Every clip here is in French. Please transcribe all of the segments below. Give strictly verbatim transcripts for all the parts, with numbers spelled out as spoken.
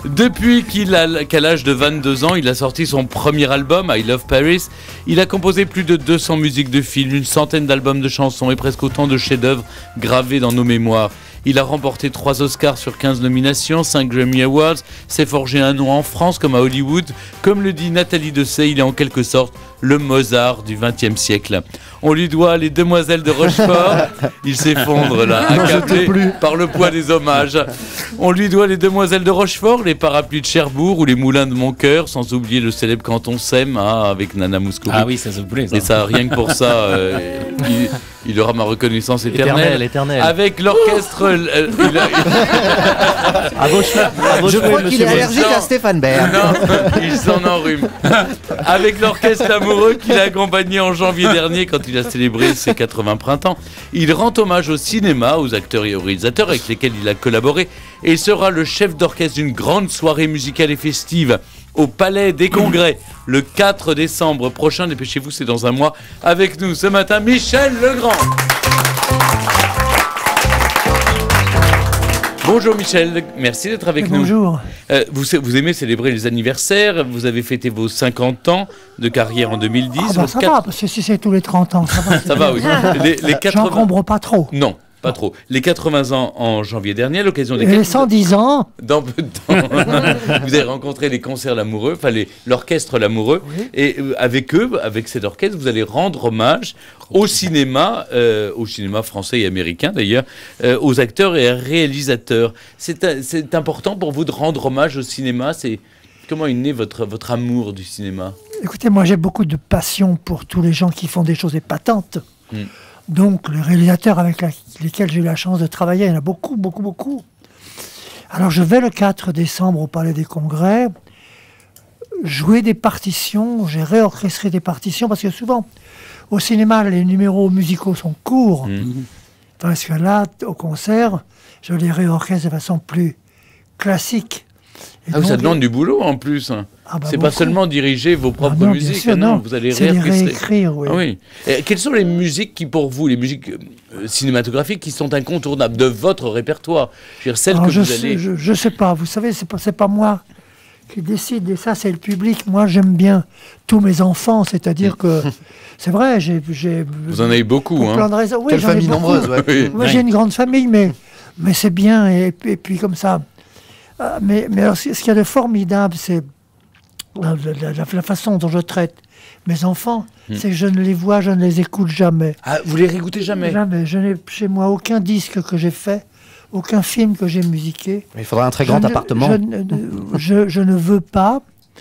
Depuis qu'il a, qu'à l'âge de vingt-deux ans, il a sorti son premier album, I Love Paris. Il a composé plus de deux cents musiques de films, une centaine d'albums de chansons et presque autant de chefs-d'œuvre gravés dans nos mémoires. Il a remporté trois Oscars sur quinze nominations, cinq Grammy Awards, s'est forgé un nom en France comme à Hollywood. Comme le dit Nathalie Dessay, il est en quelque sorte le Mozart du vingtième siècle. On lui doit les Demoiselles de Rochefort. Il s'effondre là, accablé par le poids des hommages. On lui doit les Demoiselles de Rochefort, les Parapluies de Cherbourg ou les Moulins de mon cœur, sans oublier le célèbre Quand on s'aime, ah, avec Nana Mouskouri. Ah oui, ça se voulait ça. Et ça, rien que pour ça, euh, il, il aura ma reconnaissance éternelle. Éternelle, éternelle. Avec l'orchestre... Euh, il a... à vos cheveux, à vos Je cheveux, crois qu'il est allergique Non. à Stéphane Bern. Non, il s'en enrhume. Avec l'orchestre amoureux qu'il a accompagné en janvier dernier quand il a célébré ses quatre-vingts printemps, il rend hommage au cinéma, aux acteurs et aux réalisateurs avec lesquels il a collaboré et sera le chef d'orchestre d'une grande soirée musicale et festive au Palais des Congrès le quatre décembre prochain. Dépêchez-vous, c'est dans un mois. Avec nous ce matin, Michel Legrand. Bonjour Michel, merci d'être avec nous. Bonjour. Euh, vous, vous aimez célébrer les anniversaires, vous avez fêté vos cinquante ans de carrière en deux mille dix. Ah bah ça quatre... va, parce que si c'est tous les trente ans, ça va. Ça va, oui. Les, les quatre-vingts... J'encombre pas trop. Non, pas trop. Les quatre-vingts ans en janvier dernier, à l'occasion Et desquels... les cent dix ans. Dans peu de temps, vous avez rencontré les concerts L'Amoureux, enfin les, l'orchestre L'Amoureux, oui. Et euh, avec eux, avec cet orchestre, vous allez rendre hommage au cinéma, euh, au cinéma français et américain d'ailleurs, euh, aux acteurs et réalisateurs. C'est, c'est important pour vous de rendre hommage au cinéma. C'est comment est né votre votre amour du cinéma? Écoutez, moi j'ai beaucoup de passion pour tous les gens qui font des choses épatantes. Mm. Donc les réalisateurs avec la, lesquels j'ai eu la chance de travailler, il y en a beaucoup, beaucoup, beaucoup. Alors je vais le quatre décembre au Palais des Congrès jouer des partitions. J'ai réorchestré des partitions parce que souvent au cinéma, les numéros musicaux sont courts, mmh. Parce que là, au concert, je les réorchestre de façon plus classique. Et ah, donc, ça demande du boulot en plus. Ah bah c'est beaucoup. Pas seulement diriger vos propres ah non, musiques, sûr, non, non, vous allez réorchestrer. réécrire. Oui. Ah oui. Et quelles sont les musiques qui, pour vous, les musiques euh, cinématographiques qui sont incontournables de votre répertoire? Je veux dire, celles Alors, que je vous sais, allez... Je, je sais pas, vous savez, c'est pas, c'est pas moi qui décide, et ça c'est le public. Moi j'aime bien tous mes enfants, c'est-à-dire que c'est vrai, j'ai, j'ai vous en avez beaucoup, hein. Plein de raisons. Oui, quelle famille nombreuse, ouais. Oui. Moi j'ai une grande famille, mais mais c'est bien et, et puis comme ça. Euh, mais mais alors, ce qu'il y a de formidable, c'est la, la, la, la façon dont je traite mes enfants, hmm. c'est que je ne les vois, je ne les écoute jamais. Ah, vous les réécoutez jamais? Jamais. Je n'ai chez moi aucun disque que j'ai fait. Aucun film que j'ai musiqué. Mais il faudra un très grand je appartement. Ne, je, je, je ne veux pas,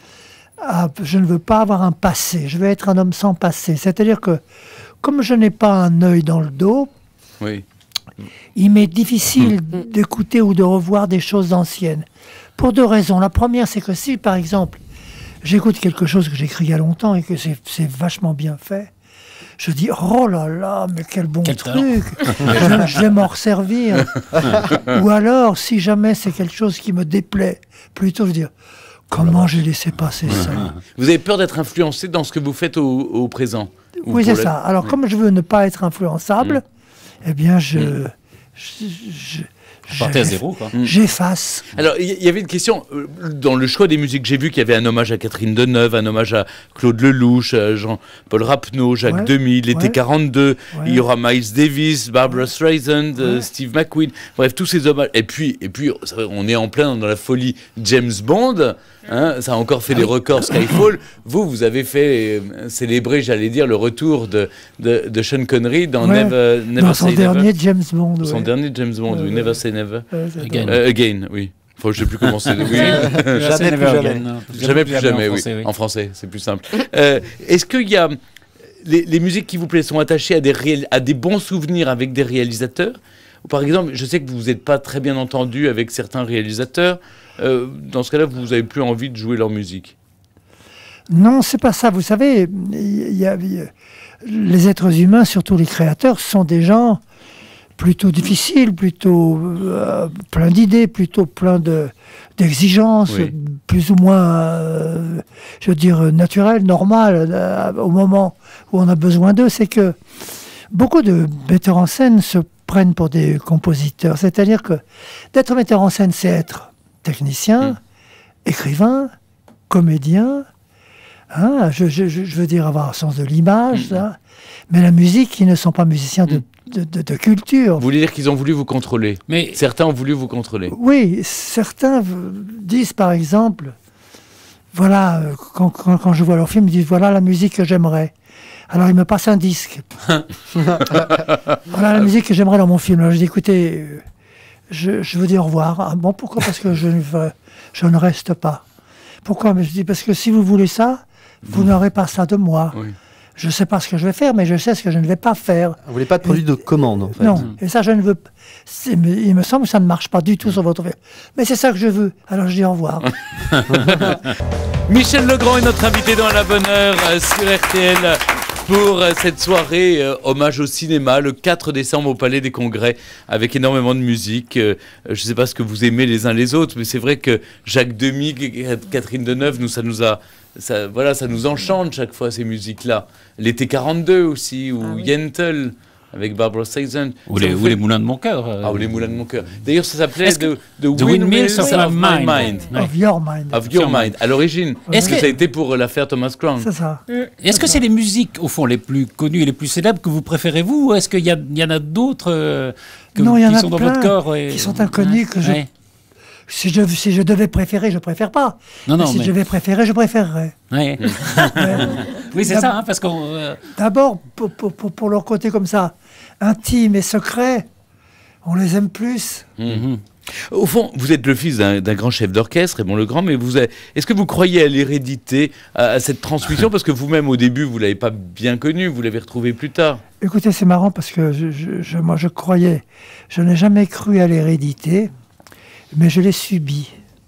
je ne veux pas avoir un passé. Je veux être un homme sans passé. C'est-à-dire que, comme je n'ai pas un œil dans le dos, oui. il m'est difficile mmh. d'écouter ou de revoir des choses anciennes. Pour deux raisons. La première, c'est que si, par exemple, j'écoute quelque chose que j'ai écrit il y a longtemps et que c'est, c'est vachement bien fait, je dis, oh là là, mais quel bon quel truc, je, je vais m'en resservir. Ou alors, si jamais c'est quelque chose qui me déplaît, plutôt je dis, comment j'ai laissé passer ça? Vous avez peur d'être influencé dans ce que vous faites au, au présent? Oui, c'est la... ça. Alors, oui. Comme je veux ne pas être influençable, mmh. eh bien, je... Mmh. je, je Partez à zéro, quoi. J'efface. Alors, il y, y avait une question, euh, dans le choix des musiques, j'ai vu qu'il y avait un hommage à Catherine Deneuve, un hommage à Claude Lelouch, à Jean-Paul Rapneau, Jacques ouais, Demy, l'été ouais. quarante-deux, ouais. Il y aura Miles Davis, Barbara Streisand, ouais. euh, Steve McQueen, bref, tous ces hommages. Et puis, et puis on est en plein dans la folie James Bond, hein, ça a encore fait ah des oui. records Skyfall. Vous, vous avez fait euh, célébrer, j'allais dire, le retour de, de, de Sean Connery dans ouais. Never, Never dans Say son dernier Never. James Bond. Son ouais. dernier James Bond, oui, Never Say Never. Euh, again. Euh, again, oui. Enfin, je ne sais plus comment c'est. Oui. jamais plus jamais. Jamais, jamais plus jamais, en français, oui. oui. En français, c'est plus simple. euh, est-ce qu'il y a... Les, les musiques qui vous plaisent sont attachées à des, réel... à des bons souvenirs avec des réalisateurs? Ou par exemple, je sais que vous n'êtes pas très bien entendu avec certains réalisateurs. Euh, dans ce cas-là, vous n'avez plus envie de jouer leur musique? Non, c'est pas ça. Vous savez, il y a, il y a... les êtres humains, surtout les créateurs, sont des gens plutôt difficiles, plutôt euh, plein d'idées, plutôt plein de, d'exigences, oui. plus ou moins, euh, je veux dire, naturelles, normales, euh, au moment où on a besoin d'eux. C'est que beaucoup de metteurs en scène se prennent pour des compositeurs. C'est-à-dire que d'être metteur en scène, c'est être technicien, mmh. écrivain, comédien, hein, je, je, je veux dire avoir un sens de l'image, Mmh. hein, mais la musique, ils ne sont pas musiciens de, de, de, de culture. Vous voulez dire qu'ils ont voulu vous contrôler? Mais Certains ont voulu vous contrôler. Oui, certains v- disent par exemple, voilà, euh, quand, quand, quand je vois leur film, ils disent voilà la musique que j'aimerais. Alors ils me passent un disque. Voilà la musique que j'aimerais dans mon film. Alors je dis écoutez, euh, je, je vous dis au revoir. Ah, bon, pourquoi? Parce que je ne, veux- je ne reste pas. Pourquoi? Mais je dis parce que si vous voulez ça, vous n'aurez pas ça de moi. Oui. Je ne sais pas ce que je vais faire, mais je sais ce que je ne vais pas faire. Vous voulez pas de produit de commande, en fait. Non, et ça je ne veux pas. C'est- mais il me semble que ça ne marche pas du tout sur votre film. Mais c'est ça que je veux. Alors je dis au revoir. Michel Legrand est notre invité dans La Bonne Heure euh, sur R T L pour euh, cette soirée euh, hommage au cinéma le quatre décembre au Palais des Congrès avec énormément de musique. Euh, je ne sais pas ce que vous aimez les uns les autres, mais c'est vrai que Jacques Demy, Catherine Deneuve, nous, ça nous a... Ça, voilà, ça nous enchante chaque fois ces musiques-là. L'été quarante-deux aussi, ou Ah oui. Yentl avec Barbara Streisand. ou Ça les, vous ou fait- les moulins de mon cœur. euh, Ah, ou les moulins de mon cœur. D'ailleurs, ça s'appelait Est-ce The, que- The The Windmills of My Mind. Ouais. Of your mind. Of Your Mind, à l'origine. Est-ce Est-ce que que- ça a été pour euh, l'affaire Thomas Crown? C'est ça. Est-ce que c'est les musiques, au fond, les plus connues et les plus célèbres que vous préférez, vous, ou est-ce qu'il y, a- il y en a d'autres euh, que Non, vous- il y en qui a sont dans plein votre corps et- qui sont inconnus, que je- Ouais. Si je, si je devais préférer, je préfère pas. Non, non, mais si mais- je devais préférer, je préférerais. Ouais. Mais Oui, c'est ça, hein, parce qu'on... euh, D'abord, pour, pour, pour- pour leur côté comme ça, intime et secret, on les aime plus. mhm. Au fond, vous êtes le fils d'un d'un grand chef d'orchestre, Raymond Legrand, mais vous avez- est-ce que vous croyez à l'hérédité, à, à cette transmission? Parce que vous-même, au début, vous ne l'avez pas bien connu, vous l'avez retrouvé plus tard. Écoutez, c'est marrant parce que je, je- je- moi, je croyais, je n'ai jamais cru à l'hérédité, mais je l'ai subi.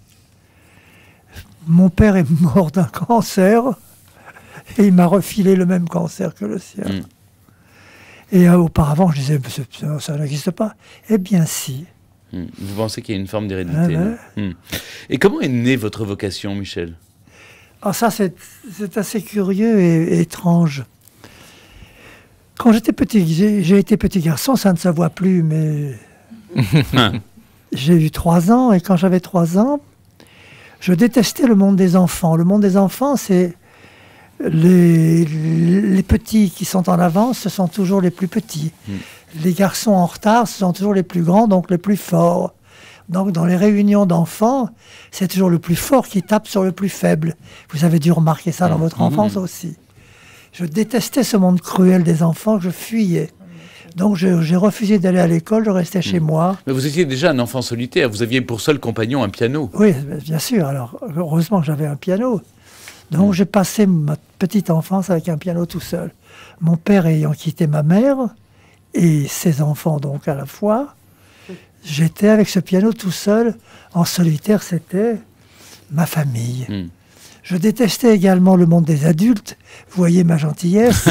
Mon père est mort d'un cancer et il m'a refilé le même cancer que le sien. Mm. Et euh, auparavant, je disais, ça, ça- ça n'existe pas. Eh bien, si. Hmm. Vous pensez qu'il y a une forme d'hérédité Ah, là. ouais. Hmm. Et comment est née votre vocation, Michel? Ah, ça, c'est c'est assez curieux et, et étrange. Quand j'étais petit, j'ai j'ai été petit garçon, ça ne se voit plus, mais j'ai eu trois ans, et quand j'avais trois ans, je détestais le monde des enfants. Le monde des enfants, c'est les, les petits qui sont en avance, ce sont toujours les plus petits. Mm. Les garçons en retard, ce sont toujours les plus grands, donc les plus forts. Donc dans les réunions d'enfants, c'est toujours le plus fort qui tape sur le plus faible. Vous avez dû remarquer ça dans votre enfance aussi. Je détestais ce monde cruel des enfants, je fuyais. Donc je- j'ai refusé d'aller à l'école, je restais chez moi. Mais vous étiez déjà un enfant solitaire, vous aviez pour seul compagnon un piano. Oui, bien sûr. Alors, heureusement que j'avais un piano. Donc, j'ai passé ma petite enfance avec un piano tout seul. Mon père ayant quitté ma mère et ses enfants, donc à la fois, j'étais avec ce piano tout seul. En solitaire, c'était ma famille. Hmm. Je détestais également le monde des adultes. Vous voyez ma gentillesse.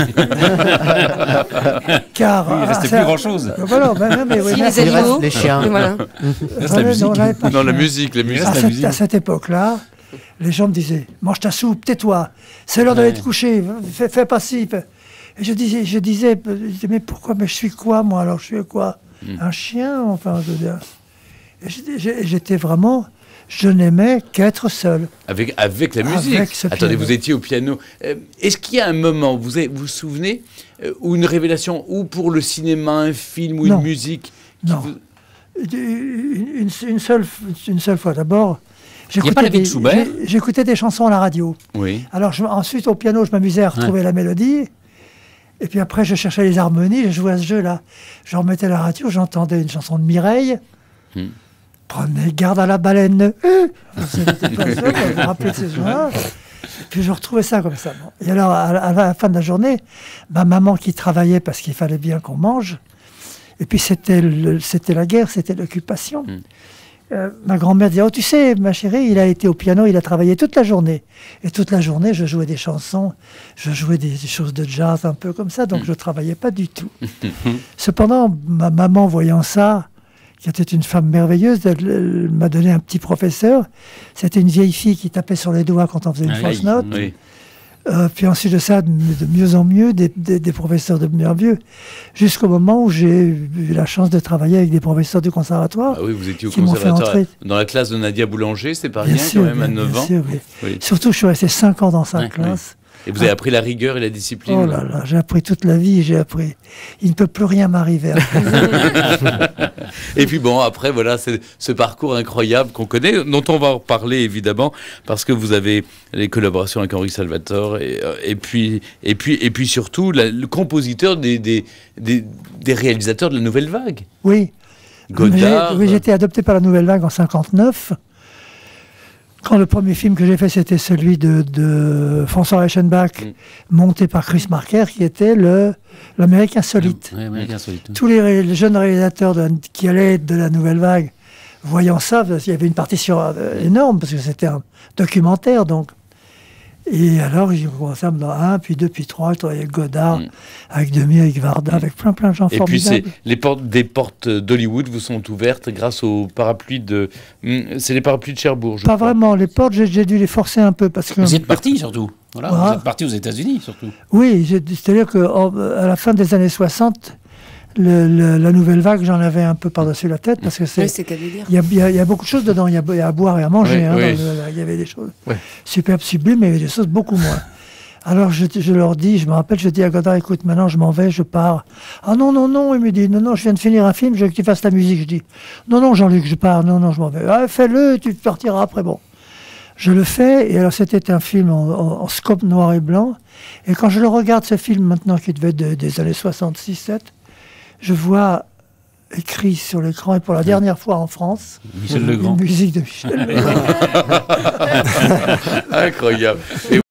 Car. Il ne restait ah, plus ça- grand-chose. Voilà, ben, non, mais oui, Si, mais- les Il reste animaux. les chiens. Et voilà. Reste la non, musique. on n'avait pas de Non, la chien. musique, la musique. À la cette, musique. à cette époque-là, les gens me disaient « Mange ta soupe, tais-toi, c'est l'heure d'aller Ouais. te coucher, fais, fais pas ci. fais- » Et je disais, je disais je disais, mais pourquoi, mais je suis quoi, moi, alors je suis quoi Mm. Un chien, enfin, je veux dire. Et j'étais- j'ai- J'étais vraiment, je n'aimais qu'être seul. Avec, avec la Avec musique. ce Attendez, piano. vous étiez au piano. Euh, Est-ce qu'il y a un moment, vous avez- vous vous souvenez, euh, ou une révélation, ou pour le cinéma, un film, ou Non. une musique qui Non. vous- Une, une- une seule, une seule fois, d'abord, j'écoutais pas la vie de des- Schubert j'ai- j'écoutais des chansons à la radio. Oui. Alors je- ensuite, au piano, je m'amusais à retrouver la mélodie. Et puis après, je cherchais les harmonies, je jouais à ce jeu-là. Je remettais la radio, j'entendais une chanson de Mireille. Hmm. Prenez garde à la baleine. Euh C'était comme ça, je me rappelais de ces gens-là. Et puis je retrouvais ça comme ça. Bon. Et alors, à, à la fin de la journée, ma maman qui travaillait parce qu'il fallait bien qu'on mange, et puis c'était le- c'était la guerre, c'était l'occupation. Hmm. Euh, ma grand-mère disait, oh tu sais, ma chérie, il a été au piano, il a travaillé toute la journée. Et toute la journée, je jouais des chansons, je jouais des, des choses de jazz un peu comme ça, donc je ne travaillais pas du tout. Cependant, ma maman, voyant ça, qui était une femme merveilleuse, elle, elle m'a donné un petit professeur. C'était une vieille fille qui tapait sur les doigts quand on faisait une Ah, fausse oui. note. Oui. Euh, puis ensuite de ça, de, de mieux en mieux, des, des, des professeurs de mieux en mieux, jusqu'au moment où j'ai eu la chance de travailler avec des professeurs du conservatoire. Ah oui, vous étiez au qui m'ont fait conservatoire. entrer. Dans la classe de Nadia Boulanger, c'est pas Bien rien sûr, quand même, bien, à neuf bien ans. sûr, oui. Oui. Surtout, je suis resté cinq ans dans sa Ouais, classe. Et vous avez appris la rigueur et la discipline. Oh là là, j'ai appris toute la vie, j'ai appris. Il ne peut plus rien m'arriver. Et puis bon, après, voilà, c'est ce parcours incroyable qu'on connaît, dont on va en reparler évidemment, parce que vous avez les collaborations avec Henri Salvatore, et, euh, et, puis, et, puis, et puis surtout la- le compositeur des, des, des, des réalisateurs de la Nouvelle Vague. Oui. Godard. J'ai oui, j'ai été adopté par la Nouvelle Vague en cinquante-neuf. Quand le premier film que j'ai fait, c'était celui de, de François Reichenbach, Mm. monté par Chris Marker, qui était le l'Amérique insolite. Ouais, Américain Insolite. Tous les, ré- les jeunes réalisateurs de- qui allaient être de la Nouvelle Vague, voyant ça, parce qu'il y avait une partition euh, énorme, parce que c'était un documentaire, donc. Et alors, j'ai commencé à me dire un, puis deux, puis trois, je travaillais avec Godard, Mm. avec Demy, avec Varda, avec plein, plein de gens Et puis c'est formidables. les portes des portes d'Hollywood vous sont ouvertes grâce au parapluie de. Hmm, C'est les parapluies de Cherbourg, je Pas crois. vraiment, les portes, j'ai j'ai dû les forcer un peu, parce que... Vous êtes parti surtout. Voilà, Ah. vous êtes parti aux États-Unis surtout. Oui, j'ai- c'est-à-dire qu'à la fin des années soixante, le- le- la Nouvelle Vague, j'en avais un peu par-dessus la tête, parce que c'est... Oui, c'est qu'à dire. Il y, a, il y a- il y a beaucoup de choses dedans. Il y a, il y a à boire et à manger. Oui, hein, oui. dans le- il y avait des choses Ouais. superbes, sublimes, mais il y avait des choses beaucoup moins. Alors je, je leur dis, je me rappelle, je dis à Godard, écoute, maintenant je m'en vais, je pars. Ah non, non, non, il me dit, non, non, je viens de finir un film, je veux que tu fasses la musique. Je dis, non, non, Jean-Luc, je pars, non, non, je m'en vais. Ah, fais-le, tu partiras après, bon. Je le fais, et alors c'était un film en, en- en scope noir et blanc. Et quand je le regarde, ce film maintenant, qui devait être de- des années soixante-six sept, je vois écrit sur l'écran, et pour la dernière fois en France, Michel Legrand. une musique de Michel Legrand. Incroyable. Et